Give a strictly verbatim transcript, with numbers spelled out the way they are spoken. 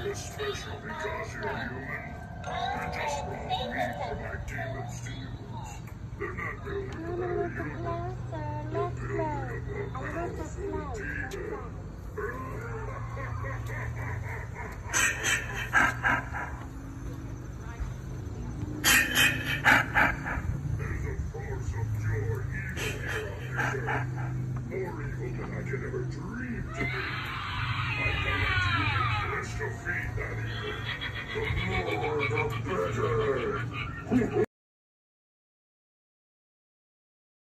You're special because you're human. You just brought me for my demons to use. They're not building a better human. They're building a powerful demon. There's a force of pure evil here on this earth. More evil than I can ever dream to be. I collect human flesh to feed that evil. The more, the better.